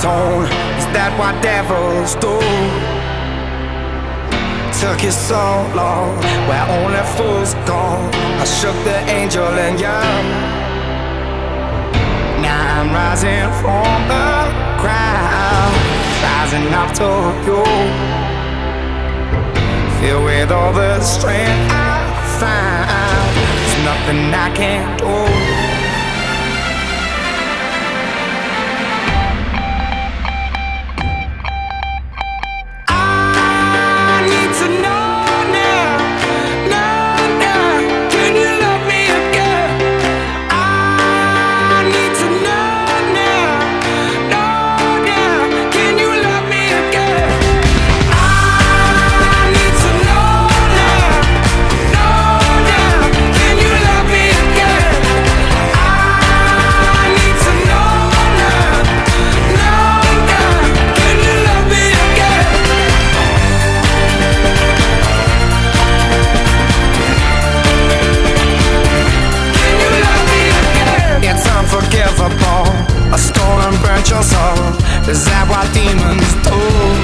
tone. Is that what devils do? Took you so long, where only fools go. I shook the angel in you. Now I'm rising from the crowd, rising up to you. Filled with all the strength I found, there's nothing I can't do. I stole and burnt your soul. Is that what demons do?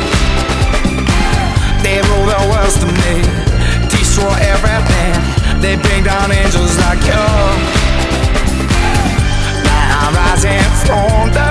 They rule the world to me, destroy everything. They bring down angels like you. Now I'm rising from the